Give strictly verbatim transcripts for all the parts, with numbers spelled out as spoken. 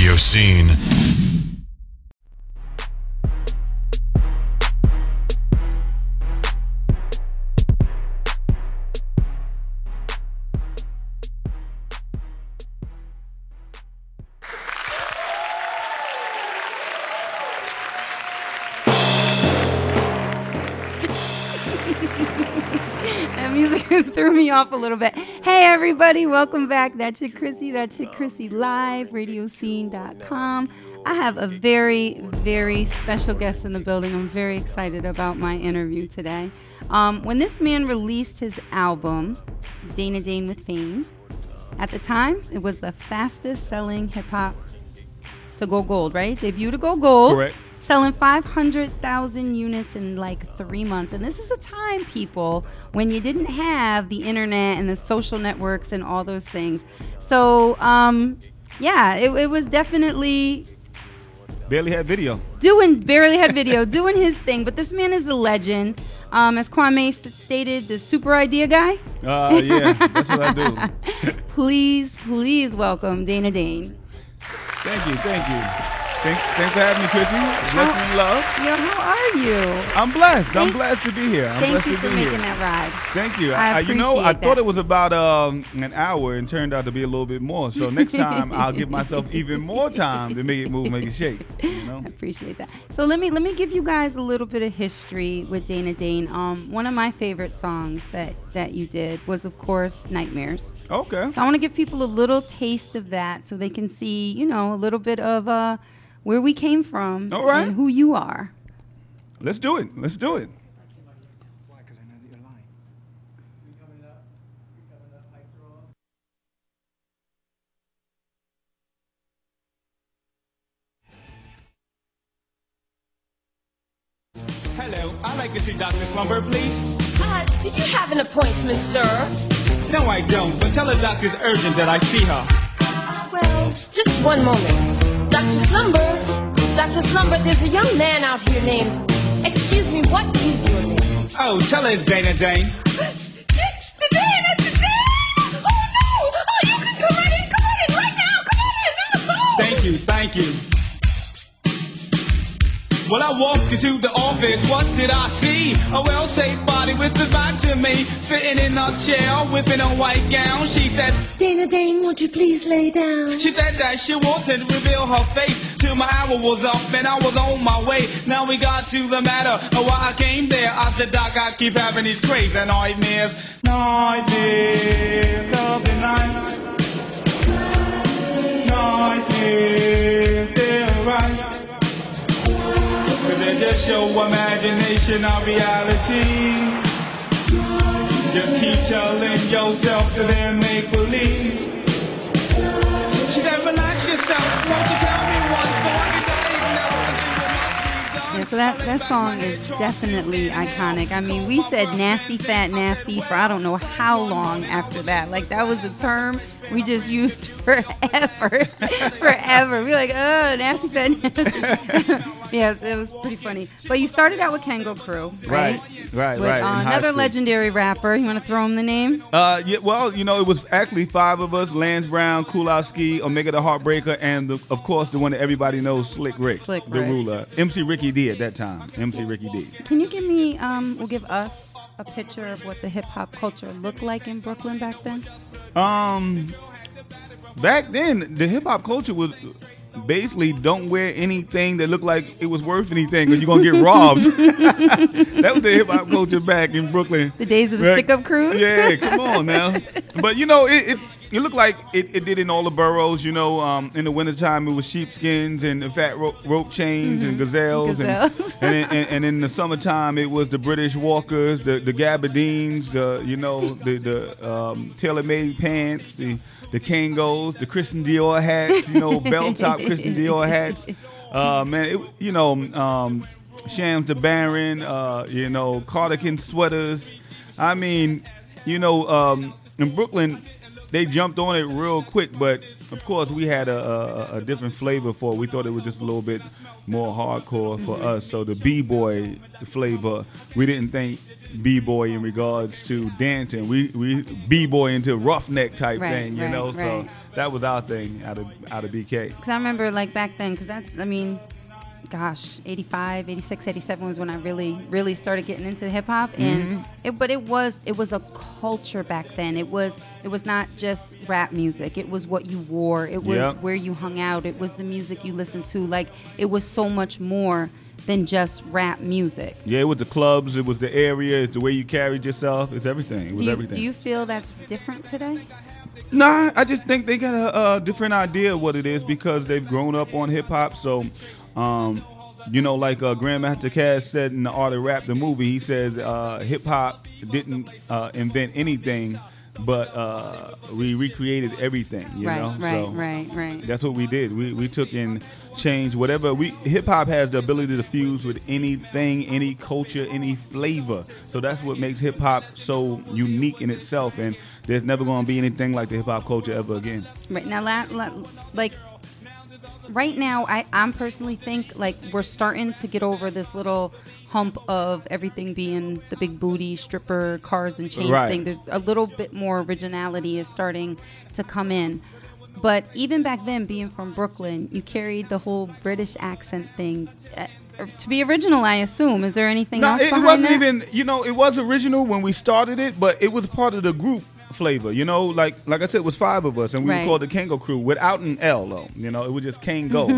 RadioSEEN. That music threw me off a little bit. Hey everybody, welcome back. That Chick Crissy, That Chick Crissy live, radio scene dot com. I have a very, very special guest in the building. I'm very excited about my interview today. Um, when this man released his album, Dane Dane with Fame, at the time, it was the fastest selling hip hop to go gold, right? Debut to go gold. Correct. Selling five hundred thousand units in like three months. And this is a time, people, when you didn't have the internet and the social networks and all those things. So, um, yeah, it, it was definitely... Barely had video. Doing, barely had video, doing his thing. But this man is a legend. Um, as Kwame stated, the super idea guy. Uh, yeah, that's what I do. Please, please welcome Dane Dane. Thank you, thank you. Thanks, thanks for having me, Crissy. Blessing and love. Yo, how are you? I'm blessed. Thank, I'm blessed to be here. I'm thank blessed you to for be making here. that ride. Thank you. I I, you know, I appreciate thought that. it was about um, an hour and turned out to be a little bit more. So next time I'll give myself even more time to make it move, make it shake. You know? I appreciate that. So let me let me give you guys a little bit of history with Dane Dane. Um, one of my favorite songs that that you did was, of course, Nightmares. Okay. So I want to give people a little taste of that so they can see, you know, a little bit of uh, where we came from. All right. And who you are. Let's do it. Let's do it. Hello, I'd like to see Doctor Slumber, please. Uh, do you have an appointment, sir? No, I don't, but tell the doctor it's urgent that I see her. Well, just one moment. Doctor Slumber, Doctor Slumber, there's a young man out here named... Excuse me, what is your name? Oh, tell her it's Dana Dane. It's the Dane, it's the Dane! Oh, no! Oh, you can come right in, come on in right now! Come on in, on the phone! Thank you, thank you. Well, I walked into the office, what did I see? A well-shaped body with the back to me, sitting in a chair, whipping a white gown. She said, Dana Dane, won't you please lay down? she said that she wanted to reveal her face till my hour was up and I was on my way. Now we got to the matter of why I came there. I said, Doc, I keep having these crazy nightmares. Nightmares of the night. Nightmares, they're right. They just show imagination of reality. Just keep telling yourself that they're make-believe. She said, relax yourself. Won't you tell me once so I can Yeah, so that, that song is definitely iconic. I mean, we said nasty, fat, nasty for I don't know how long after that. Like, that was a term we just used forever. Forever. We were like, oh, nasty, fat, nasty. Yes, it was pretty funny. But you started out with Kango Crew, right? Right, right, with, right. Uh, another legendary rapper. You want to throw him the name? Uh, yeah, well, you know, it was actually five of us: Lance Brown, Kulowski, Omega the Heartbreaker, and the, of course the one that everybody knows, Slick Rick, Slick the Rick. ruler. M C Ricky D at that time. M C Ricky D. Can you give me, um, will give us a picture of what the hip hop culture looked like in Brooklyn back then? Um, back then the hip hop culture was basically don't wear anything that looked like it was worth anything, or you're gonna get robbed. That was the hip hop culture back in Brooklyn. The days of the Back- stick up crews? Yeah, come on now. But you know, it it, it looked like it, it did in all the boroughs. You know, um, in the wintertime it was sheepskins and the fat ro- rope chains and gazelles, Gazelles. And, and, and and in the summertime it was the British Walkers, the the gabardines, the you know the the um, tailor-made pants, the the Kangos, the Christian Dior hats, you know, bell-top Christian Dior hats. Uh, man, it, you know, um, Shams the Baron, uh, you know, cardigan sweaters. I mean, you know, um, in Brooklyn, they jumped on it real quick, but of course we had a, a, a different flavor for it. We thought it was just a little bit more hardcore for mm-hmm. us. So the b-boy flavor, we didn't think b-boy in regards to dancing. We we b-boy into roughneck type right, thing, you right, know. Right. So that was our thing out of out of B K. Because I remember like back then, because that I mean. Gosh, eighty-five, eighty-six, eighty-seven was when I really, really started getting into hip hop, and mm-hmm. it, but it was it was a culture back then. It was it was not just rap music. It was what you wore. It was yep. where you hung out. It was the music you listened to. Like it was so much more than just rap music. Yeah, it was the clubs. It was the area. It's the way you carried yourself. It's everything. It was do you, everything. Do you feel that's different today? Nah, I just think they got a, a different idea of what it is because they've grown up on hip hop. So. Um, you know, like uh, Grandmaster Caz said in the Art of Rap, the movie, he says uh, hip hop didn't uh, invent anything, but uh, we recreated everything. You right, know, right, so right, right. that's what we did. We we took and changed whatever we. Hip hop has the ability to fuse with anything, any culture, any flavor. So that's what makes hip hop so unique in itself, and there's never going to be anything like the hip hop culture ever again. Right now, la, la, like. Right now, I I'm personally think like we're starting to get over this little hump of everything being the big booty stripper cars and chains right. thing. There's a little bit more originality is starting to come in. But even back then, being from Brooklyn, you carried the whole British accent thing. Uh, to be original, I assume. Is there anything no, else it, behind it wasn't that? even. You know, it was original when we started it, but it was part of the group flavor, you know, like like I said, it was five of us, and we right. were called the Kango Crew without an L, though. You know, it was just Kango.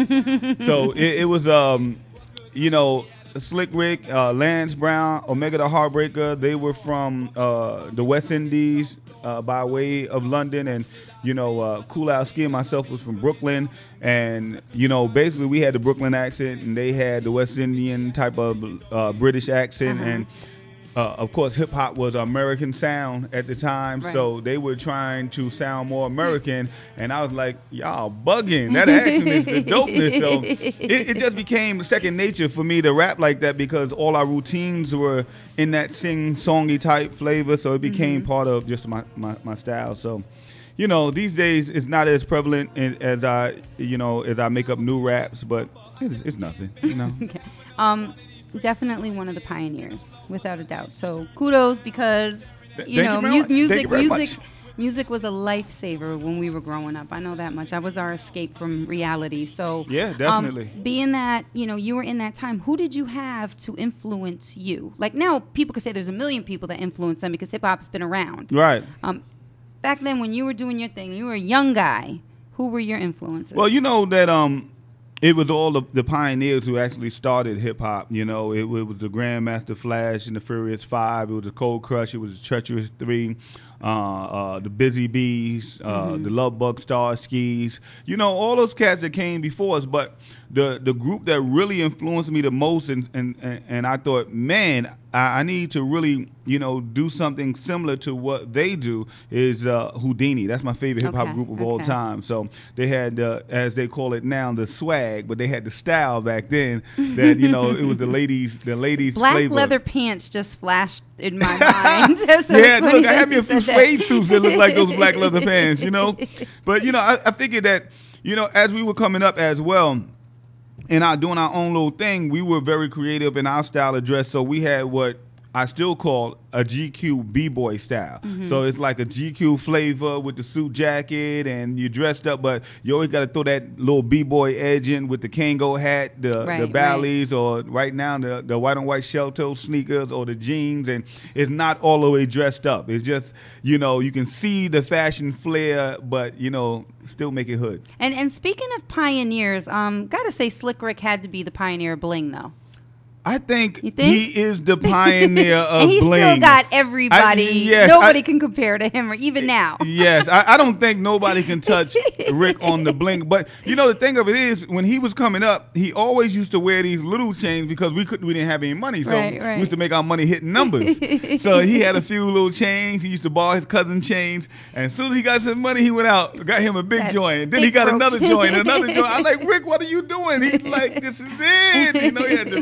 So it, it was, um, you know, Slick Rick, uh, Lance Brown, Omega the Heartbreaker. They were from uh, the West Indies uh, by way of London, and you know, uh, Cool Out Ski and myself was from Brooklyn, and you know, basically we had the Brooklyn accent, and they had the West Indian type of uh, British accent, uh-huh. and. Uh, of course, hip hop was American sound at the time, right. so they were trying to sound more American, and I was like, "Y'all bugging! That accent is the dopeness." So it, it just became second nature for me to rap like that because all our routines were in that sing-songy type flavor, so it became mm-hmm. part of just my, my, my style. So, you know, these days it's not as prevalent as I, you know, as I make up new raps, but it's, it's nothing, you know. Okay. Um. Definitely one of the pioneers, without a doubt. So kudos because you Thank know you mu- music, you music, much. music was a lifesaver when we were growing up. I know that much. That was our escape from reality. So yeah, definitely. Um, being that you know you were in that time, who did you have to influence you? Like now, people could say there's a million people that influence them because hip hop's been around. Right. Um, back then, when you were doing your thing, you were a young guy. Who were your influences? Well, you know that um. It was all the, the pioneers who actually started hip-hop, you know. It, it was the Grandmaster Flash and the Furious Five. It was the Cold Crush. It was the Treacherous Three, uh, uh, the Busy Bees, uh, mm-hmm. the Love Bug Star Skis. You know, all those cats that came before us. But the the group that really influenced me the most, and, and, and, and I thought, man, I, I need to really, you know, do something similar to what they do is uh, Houdini. That's my favorite hip-hop okay, group of okay. all time. So they had, uh, as they call it now, the swag, but they had the style back then that, you know, it was the ladies, the ladies Black flavor. leather pants just flashed in my mind. So yeah, look, I had me a few said suede that. suits that look like those black leather pants, you know. But, you know, I, I figured that, you know, as we were coming up as well, and our doing our own little thing, we were very creative in our style of dress. So we had what I still call a G Q B-boy style. Mm-hmm. So it's like a G Q flavor with the suit jacket and you're dressed up, but you always got to throw that little B-boy edge in with the Kango hat, the, right, the Bally's, right. or right now the, the white on white shell toe sneakers or the jeans. And it's not all the way dressed up. It's just, you know, you can see the fashion flair, but, you know, still make it hood. And and speaking of pioneers, um, gotta say Slick Rick had to be the pioneer of bling, though. I think, think? he is the pioneer of and he bling. still got everybody. I, yes, nobody I, can compare to him, or even now. Yes, I, I don't think nobody can touch Rick on the bling. But you know, the thing of it is, when he was coming up, he always used to wear these little chains because we couldn't, we didn't have any money, so right, right. we used to make our money hitting numbers. So he had a few little chains. He used to borrow his cousin's chains, and as soon as he got some money, he went out, got him a big That joint. Then he got broke. another joint, another joint. I'm like, Rick, what are you doing? He's like, this is it. You know, he had the rings.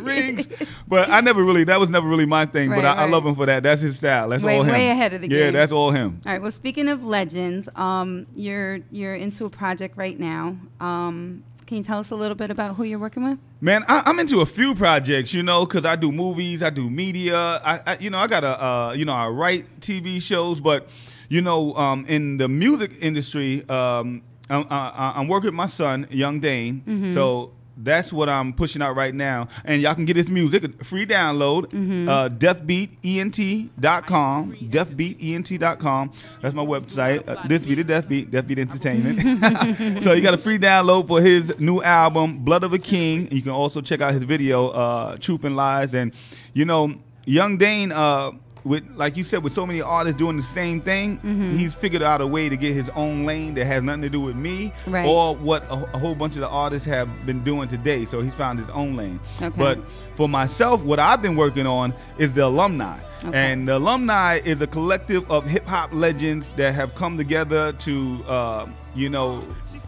But I never really, that was never really my thing. Right, but I, right. I love him for that. That's his style. That's way, all him. way ahead of the yeah, game. that's all him. All right. Well, speaking of legends, um, you're you're into a project right now. Um, can you tell us a little bit about who you're working with? Man, I, I'm into a few projects, you know, because I do movies, I do media. I, I you know, I got a, uh, you know, I write T V shows, but you know, um, in the music industry, um, I'm, I, I'm working with my son, young Dane. Mm-hmm. So that's what I'm pushing out right now. And y'all can get his music, free download, mm-hmm. uh, deaf beat ent dot com, deaf beat ent dot com. That's my website. Uh, this be the Deaf Beat, Deaf Beat Entertainment. So you got a free download for his new album, Blood of a King. You can also check out his video, uh, Truth and Lies. And, you know, young Dane, uh, with, like you said, with so many artists doing the same thing, mm-hmm. he's figured out a way to get his own lane that has nothing to do with me right. or what a, a whole bunch of the artists have been doing today. So he's found his own lane. Okay. But for myself, what I've been working on is the alumni. Okay. And the alumni is a collective of hip-hop legends that have come together to, uh, you know,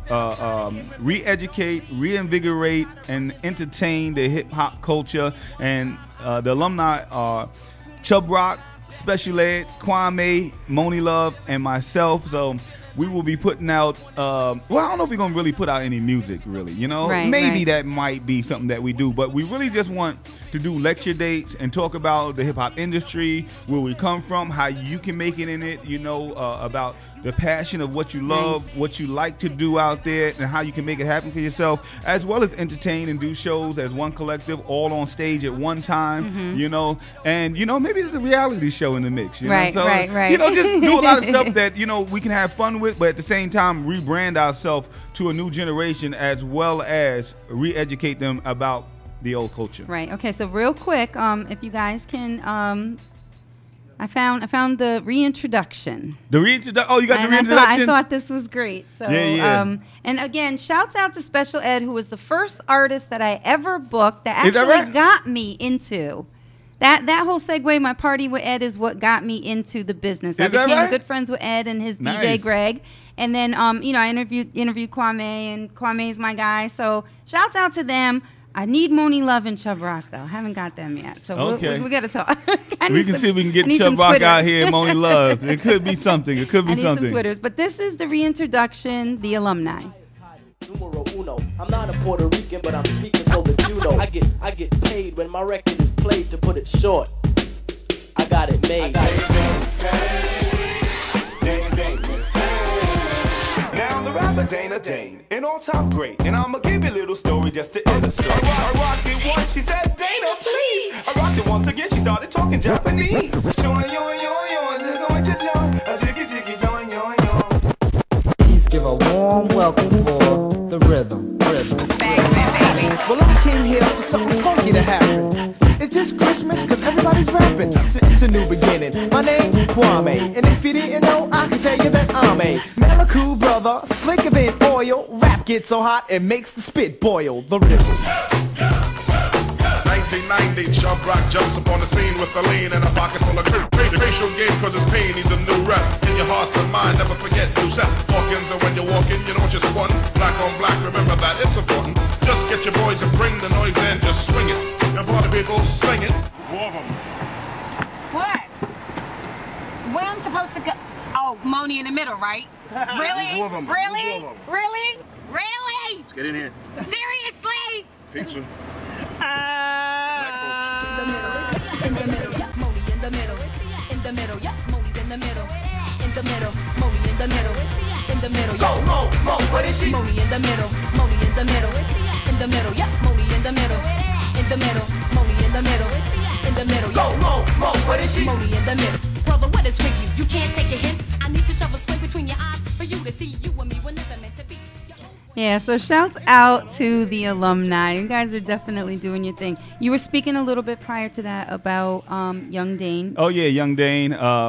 uh, um, re-educate, reinvigorate, and entertain the hip-hop culture. And uh, the alumni are Chubb Rock, Special Ed, Kwame, Moni Love, and myself. So we will be putting out, uh, well, I don't know if we're going to really put out any music, really, you know? Right, Maybe right. that might be something that we do, but we really just want to do lecture dates and talk about the hip-hop industry, where we come from, how you can make it in it, you know, uh, about the passion of what you love, nice. what you like to do out there, and how you can make it happen for yourself, as well as entertain and do shows as one collective, all on stage at one time, mm-hmm. you know, and, you know, maybe there's a reality show in the mix, you right, know? So, right, right. you know, just do a lot of stuff that, you know, we can have fun with, but at the same time, rebrand ourselves to a new generation, as well as re-educate them about the old culture. Right. Okay. So real quick, um, if you guys can, um, I found I found the reintroduction. The reintroduction. Oh, you got and the reintroduction. I thought, I thought this was great. So, yeah, yeah. Um, and again, shouts out to Special Ed, who was the first artist that I ever booked that Is that actually right? got me into. That that whole segue, my party with Ed, is what got me into the business. Is I became that right? good friends with Ed and his Nice. D J Greg. And then, um, you know, I interviewed interviewed Kwame, and Kwame's my guy. So shouts out to them. I need Moni Love and Chubb Rock, though. I haven't got them yet. So Okay. we, we, we got to talk. We can some, see if we can I get need Chubb some Rock out Twitters. here, Moni Love. It could be something. It could be I need something. some Twitters. But this is the reintroduction, the alumni. Numero uno. I'm not a Puerto Rican, but I'm speaking so that you know. I get I get paid when my record is played, to put it short. I got it made. I got it made. Now the rapper Dane a Dane, an all-time great, and I'ma give you a little story just to illustrate. I rocked it once, she said, Dana, please. I rocked it once again, she started talking Japanese. Join, yo, yo, yo, is it going to join? A jiggy, jiggy, join, yo, yo. Please give a warm welcome for the rhythm, rhythm. Well, I came here for something funky to happen. Is this Christmas? Cause everybody's rapping. It's a, it's a new beginning. My name, Kwame. And if you didn't know, I can tell you that I'm a Maliku brother, slicker than oil. Rap gets so hot, it makes the spit boil. The rhythm. nineteen ninety, Chubb Rock jumps upon the scene with a lean and a pocket full of crazy racial game, cause it's pain needs a new rep. In your hearts and mind, never forget new set. Hawkins, and when you're walking, you know what you're squatting. Black on black, remember that, it's important. Just get your boys and bring the noise in, just swing it. And party people, sing it. Love 'em. What? Where I'm supposed to go? Oh, Moni in the middle, right? Really? Two of 'em. Really? Two of 'em. Really? Really? Let's get in here. Seriously? Pizza. Uh, In the middle, yeah, Moni in the middle. In the middle, yeah, Moni's in the middle. In the middle, Moni in the middle. In the middle, yeah. Mo, Mo, what is she? Moni in the middle. Moni in the middle. In the middle, yeah, Moni in the middle. In the middle, Moni in the middle. In the middle, Go, yeah. Mo, Mo, what is she? Moni in the middle. Brother, what is with you? You can't take a hint. I need to shove a split between your eyes for you to see you and me were never meant to be. Yeah, so shouts out to the alumni. You guys are definitely doing your thing. You were speaking a little bit prior to that about um, young Dane. Oh yeah, young Dane. Um,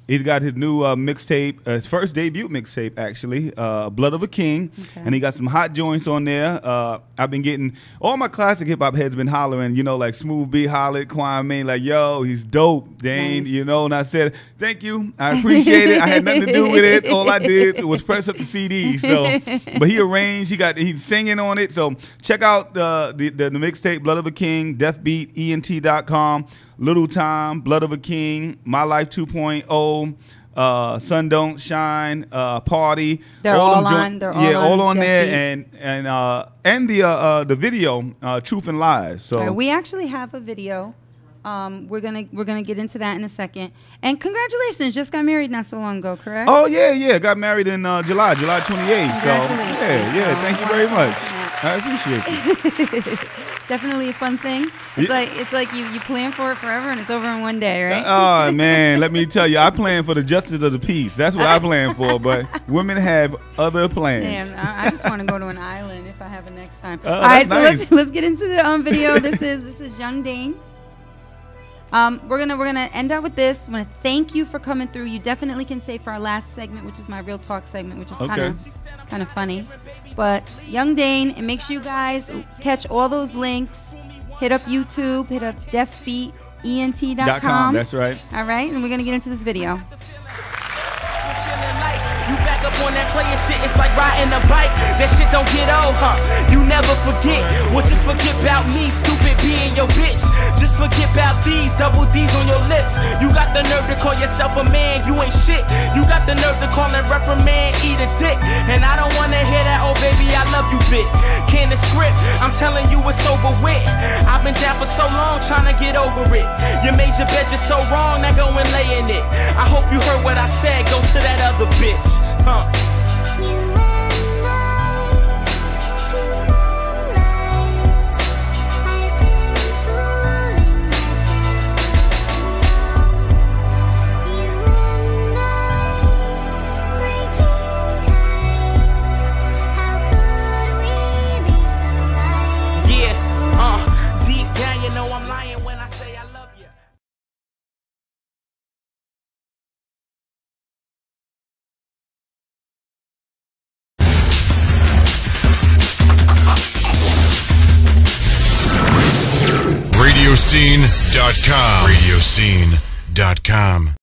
He's got his new uh, mixtape, uh, his first debut mixtape, actually, uh, Blood of a King. Okay. And he got some hot joints on there. Uh, I've been getting, all my classic hip-hop heads been hollering, you know, like Smooth B hollered, Kwame, like, yo, he's dope, Dane, nice. You know. And I said, thank you. I appreciate it. I had nothing to do with it. All I did was press up the C D. So, but he arranged, he got, he's singing on it. So check out uh, the, the, the mixtape, Blood of a King, deaf beat ent dot com. Little Time, Blood of a King, My Life two point oh, uh, Sun Don't Shine, uh, Party. They're all, all on. They're all yeah, on all on there, Beat. and and uh, and the uh, uh, the video, uh, Truth and Lies. So right, we actually have a video. Um, we're gonna we're gonna get into that in a second. And congratulations, just got married not so long ago, correct? Oh yeah, yeah, got married in uh, July, July twenty-eighth. So yeah, yeah, thank you very much. I appreciate it. Definitely a fun thing. It's yeah. like it's like you, you plan for it forever and it's over in one day, right? Oh man, let me tell you, I plan for the justice of the peace. That's what I plan for. But women have other plans. Damn, I, I just want to go to an island if I have it next time. Oh, All right, so nice. let's let's get into the um, video. This is this is Young Dane. Um, we're gonna we're gonna end out with this. I want to thank you for coming through. You definitely can say for our last segment, which is my real talk segment, which is kind of kind of funny. But Young Dane, and make sure you guys catch all those links. Hit up YouTube. Hit up deaf beat ent dot com. That's right. All right, and we're gonna get into this video. You back up on that playing shit, it's like riding a bike. That shit don't get old, huh? You never forget. Well, just forget about me, stupid being your bitch. Just forget about these double D's on your lips. You got the nerve to call yourself a man, you ain't shit. You got the nerve to call and reprimand, eat a dick. And I don't wanna hear that, oh baby, I love you bit. Can the script, I'm telling you it's over with. I've been down for so long, trying to get over it. You made your bed, you're so wrong, now go and lay in it. I hope you heard what I said, go to that other bitch. Huh. radio scene dot com. radio scene dot com